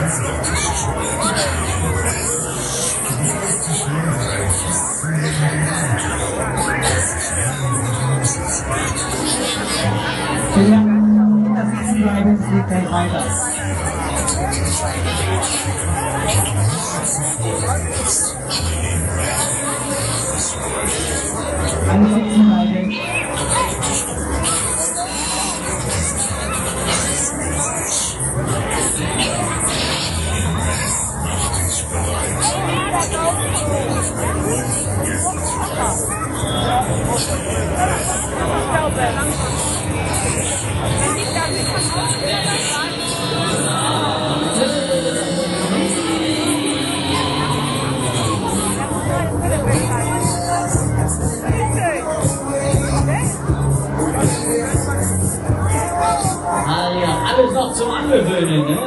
Alles noch zum Angewöhnen, ne?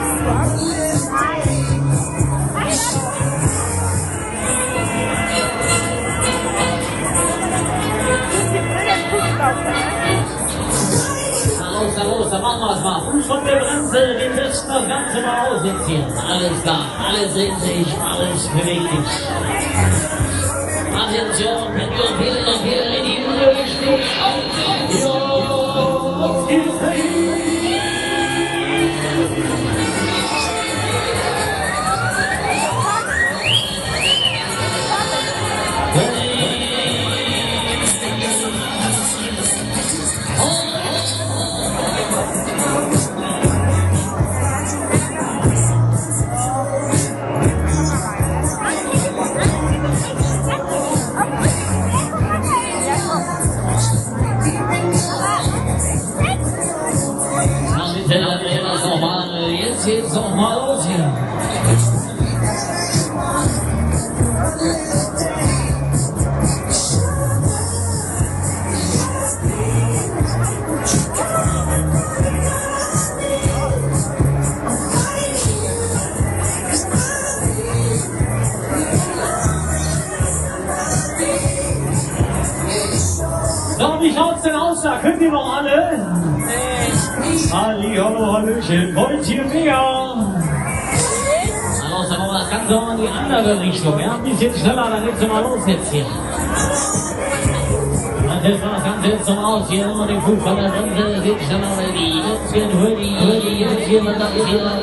Dann machen wir es mal. Fuß von der Bremse, wir testen das Ganze mal aus jetzt hier. Alles klar, alles in sich, alles bewegt sich. Attention, wenn wir hier in die Höhe stehen. Jetzt geht's noch mal los hier. So, wie schaut's denn aus da? Könnt ihr noch alle? Halli, hallo, hallöchen, wollt ihr mehr? Also, dann machen wir das Ganze auch in die andere Richtung. Ja, ein bisschen schneller, dann geht's mal los jetzt hier. Dann testen wir das Ganze jetzt noch aus. Hier immer den Fuß von der Bremse, geht schneller, ready. Jetzt hier, jetzt hier, was das hier.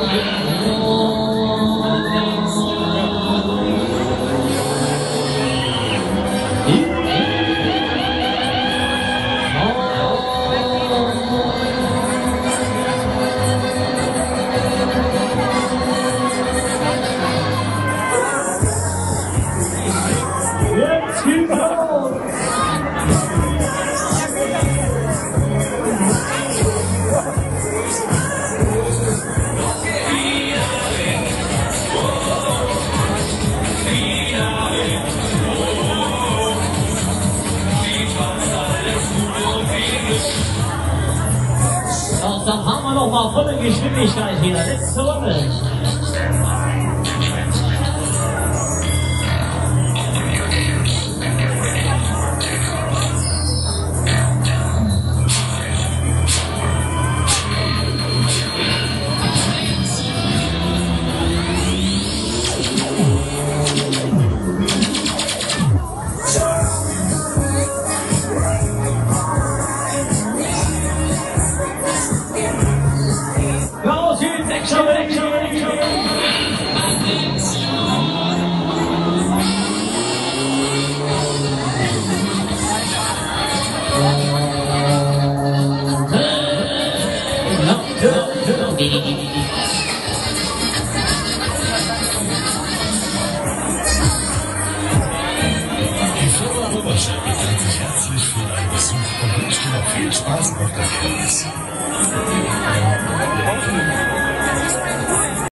Dann haben wir noch mal volle Geschwindigkeit hier. Letzte Runde. bedankt sich herzlich für deinen Besuch und wünscht dir noch viel Spaß auf der Kirmes.